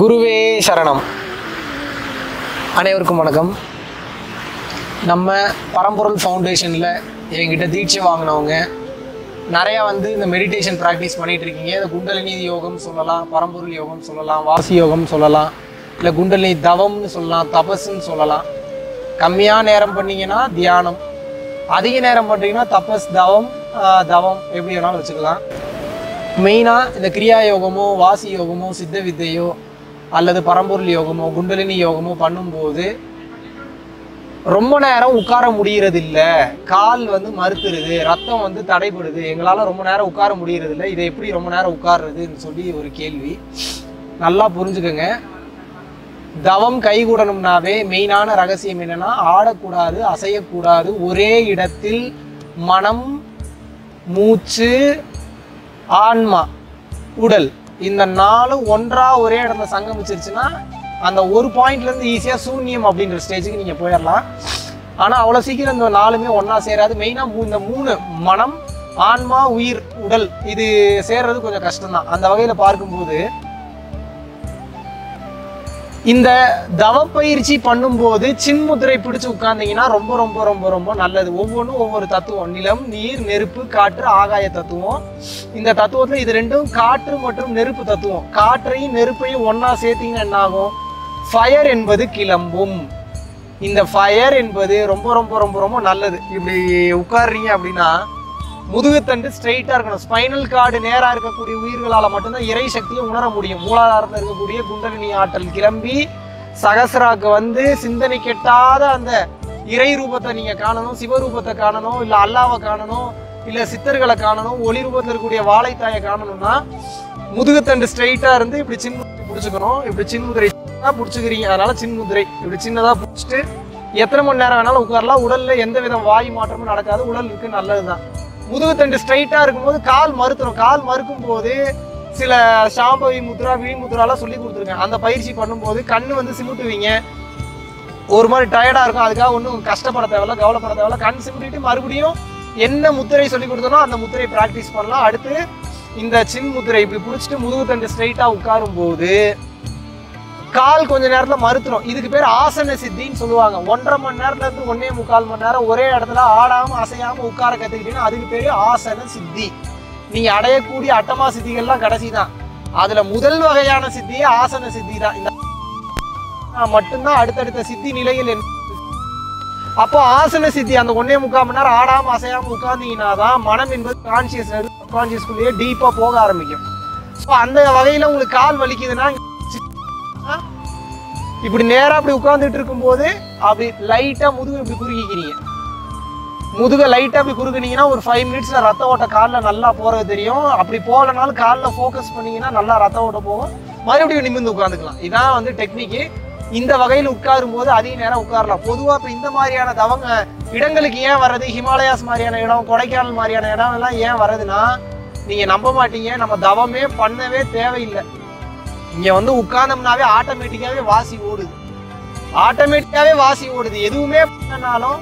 குருவே சரணம். அனைவருக்கும் வணக்கம். நம்ம பரம்பொருள் ஃபவுண்டேஷனில் என்கிட்ட தீட்சை வாங்கினவங்க நிறையா இந்த மெடிடேஷன் ப்ராக்டிஸ் பண்ணிகிட்ருக்கீங்க. இந்த குண்டலினி யோகம் சொல்லலாம், பரம்பொருள் யோகம் சொல்லலாம், வாசி யோகம் சொல்லலாம், இல்லை குண்டலினி தவம்னு சொல்லலாம், தபஸ்ன்னு சொல்லலாம். கம்மியாக நேரம் பண்ணிங்கன்னா தியானம், அதிக நேரம் பண்ணிங்கன்னா தபஸ், தவம் எப்படி வேணாலும் வச்சுக்கலாம். மெயினாக இந்த கிரியா யோகமோ வாசி யோகமோ சித்த வித்தையோ அல்லது பரம்பொருள் யோகமோ குண்டலினி யோகமோ பண்ணும்போது ரொம்ப நேரம் உட்கார முடியறதில்லை, கால் மறுத்துருது, ரத்தம் தடைபடுது, எங்களால் ரொம்ப நேரம் உட்கார முடியறதில்லை, இதை எப்படி ரொம்ப நேரம் உட்கார்றதுன்னு சொல்லி ஒரு கேள்வி. நல்லா புரிஞ்சுக்கோங்க. தவம் கைகூடணும்னாவே மெயினான ரகசியம் என்னன்னா, ஆடக்கூடாது, அசையக்கூடாது, ஒரே இடத்தில் மனம், மூச்சு, ஆன்மா, உடல் இந்த நாளும் ஒன்றா ஒரே இடத்துல சங்கமிச்சிருச்சுன்னா அந்த ஒரு பாயிண்ட்லேருந்து ஈஸியாக சூன்யம் அப்படின்ற ஸ்டேஜுக்கு நீங்கள் போயிடலாம். ஆனால் அவ்வளோ சீக்கிரம் இந்த நாளுமே ஒன்றா சேராது. மெயினாக இந்த மூணு மனம், ஆன்மா, உயிர், உடல் இது சேர்றது கொஞ்சம் கஷ்டம்தான். அந்த வகையில் பார்க்கும்போது இந்த தவப்பயிற்சி பண்ணும்போது சின்முத்திரை பிடிச்சு உட்கார்ந்தீங்கன்னா ரொம்ப ரொம்ப ரொம்ப ரொம்ப நல்லது. ஒவ்வொன்றும் ஒவ்வொரு தத்துவம், நிலம், நீர், நெருப்பு, காற்று, ஆகாய தத்துவம். இந்த தத்துவத்தில் இது ரெண்டும் காற்று மற்றும் நெருப்பு தத்துவம். காற்றையும் நெருப்பையும் ஒன்னா சேர்த்தீங்கன்னா என்ன ஆகும்? ஃபயர் என்பது கிளம்பும். இந்த ஃபயர் என்பது ரொம்ப ரொம்ப ரொம்ப ரொம்ப நல்லது. இப்படி உட்கார்றீங்க அப்படின்னா முதுகுத்தண்டு ஸ்ட்ரெயிட்டாக இருக்கணும். ஸ்பைனல் கார்டு நேராக இருக்கக்கூடிய உயிர்களால் மட்டும்தான் இறை சக்தியை உணர முடியும். மூலாதாரத்தில் இருக்கக்கூடிய குண்டலினி ஆற்றல் கிளம்பி சகசராக்கு சிந்தனை கெட்டாத அந்த இறை ரூபத்தை நீங்கள் காணணும், சிவரூபத்தை காணணும், இல்லை அல்லாவை காணணும், இல்லை சித்தர்களை காணணும், ஒளி ரூபத்தில் இருக்கக்கூடிய வாழைத்தாயை காணணும்னா முதுகுத்தண்டு ஸ்ட்ரெயிட்டாக இருந்து இப்படி சின்முதிரை பிடிச்சிக்கணும். இப்படி சின்முதிரை பிடிச்சிக்கிறீங்க, அதனால சின்முதிரை இப்படி சின்னதாக பிடிச்சிட்டு எத்தனை மணி நேரம் வேணாலும் உட்காரலாம். உடலில் எந்த வித வாயு மாற்றமும் நடக்காது, உடலுக்கு நல்லது தான். முதுகுத்தண்டு ஸ்ட்ரைட்டாக இருக்கும்போது கால் மறுத்துரும். கால் மறுக்கும் போது சில சாம்பவி முத்ரா, விழி முத்ராலாம் சொல்லி கொடுத்துருக்கேன். அந்த பயிற்சி பண்ணும்போது கண்ணு சிமுட்டுவீங்க, ஒரு மாதிரி டயர்டாக இருக்கும். அதுக்காக ஒன்றும் கஷ்டப்பட தேவையில்ல, கவலைப்பட தேவையில்ல. கண் சிமுட்டிட்டு மறுபடியும் என்ன முத்திரை சொல்லி கொடுத்தனோ அந்த முத்திரை ப்ராக்டிஸ் பண்ணலாம். அடுத்து இந்த சின் முத்திரை இப்படி பிடிச்சிட்டு முதுகுத்தண்டு ஸ்ட்ரைட்டாக உட்காரும் போது கால் கொஞ்ச நேரத்தில் மறுத்துரும். இதுக்கு பேர் ஆசன சித்தின்னு சொல்லுவாங்க. 1.5 மணி நேரத்துலேருந்து 1.25 மணி நேரம் ஒரே இடத்துல ஆடாமல் அசையாமல் உட்கார கற்றுக்கிட்டீங்கன்னா அதுக்கு பேர் ஆசன சித்தி. நீங்கள் அடையக்கூடிய அட்டமா சித்திகள்லாம் கடைசி தான். அதில் முதல் வகையான சித்தியே ஆசன சித்தி தான். இந்த மட்டும்தான் அடுத்தடுத்த சித்தி நிலையில். அப்போ ஆசன சித்தி அந்த 1.25 மணி நேரம் ஆடாமல் அசையாமல் உட்கார்ந்தீங்கன்னா தான் மனம் என்பது கான்சியஸ்குள்ளேயே டீப்பாக போக ஆரம்பிக்கும். ஸோ அந்த வகையில் உங்களுக்கு கால் வலிக்குதுன்னா இப்படி நேரா அப்படி உட்கார்ந்துட்டு இருக்கும்போது அப்படி லைட்டா முதுகு இப்படி குறுக்கிக்கிறீங்க. முதுகை லைட்டா அப்படி குறுக்குனீங்கன்னா ஒரு 5 மினிட்ஸ்ல ரத்த ஓட்ட காலில் நல்லா போறது தெரியும். அப்படி போகலனாலும் காலில் ஃபோக்கஸ் பண்ணீங்கன்னா நல்லா ரத்த ஓட்ட போகும். மறுபடியும் நிமிர்ந்து உட்காந்துக்கலாம். இதான் டெக்னிக்கு. இந்த வகையில் உட்காரும் போது அதிக நேரம் உட்காரலாம். பொதுவாக இப்போ இந்த மாதிரியான தவங்க இடங்களுக்கு ஏன் வர்றது, ஹிமாலயாஸ் மாதிரியான இடம், கொடைக்கானல் மாதிரியான இடம் எல்லாம் ஏன் வர்றதுன்னா, நீங்க நம்ப மாட்டீங்க, நம்ம தவமே பண்ணவே தேவையில்லை. இங்க உட்கார்ந்தோம்னாவே ஆட்டோமேட்டிக்காவே வாசி ஓடுது. ஆட்டோமேட்டிக்காவே வாசி ஓடுது. எதுவுமே பண்ணனாலும்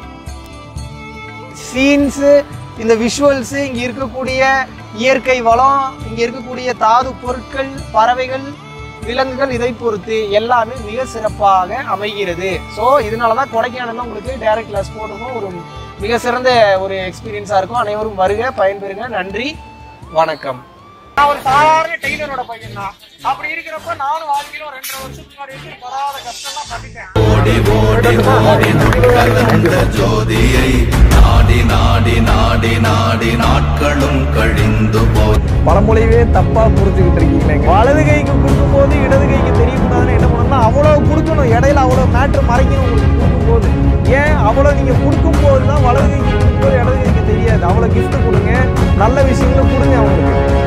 சீன்ஸ், இந்த விஷுவல்ஸ், இங்க இருக்கக்கூடிய இயற்கை வளம், இங்க இருக்கக்கூடிய தாது பொருட்கள், பறவைகள், விலங்குகள், இதை பொறுத்து எல்லாமே மிக சிறப்பாக அமைகிறது. ஸோ இதனாலதான் கொடைக்கானல்ல உங்களுக்கு டைரக்ட் கிளாஸ் போடுறோம். ஒரு மிக சிறந்த ஒரு எக்ஸ்பீரியன்ஸா இருக்கும். அனைவரும் வருக, பயன்பெறுங்க. நன்றி, வணக்கம். நான் ஒரு சாதாரண டெய்லரோட பையன் தான். அப்படி இருக்கிறப்ப நானும் வாழ்க்கையில 2.5 வருஷத்துக்கு முன்னாடி படாத கஷ்டம்லாம் பண்ணிட்டேன். ஓடி ஓடி ஓடி நுட்கலந்த ஜோதியை நாடி நாடி நாடி நாடி நாட்களும் கழிந்து போய் பழமொழியவே தப்பா புரிஞ்சுக்கிட்டு இருக்கீங்க. வலது கைக்கு கொடுக்கும் போது இடது கைக்கு தெரியக்கூடாதுன்னு என்ன பண்ணணும்னா அவ்வளவு கொடுக்கணும். இடையில அவ்வளவு மேட்ரு மறைக்கணும். உங்களுக்கு கொடுக்கும் போது ஏன் அவ்வளவு நீங்க கொடுக்கும் போது தான் வலது கைக்கு கொடுக்கும் போது இடது கைக்கு தெரியாது. அவ்வளவு கிஃப்ட் கொடுங்க, நல்ல விஷயங்களும் கொடுங்க அவங்களுக்கு.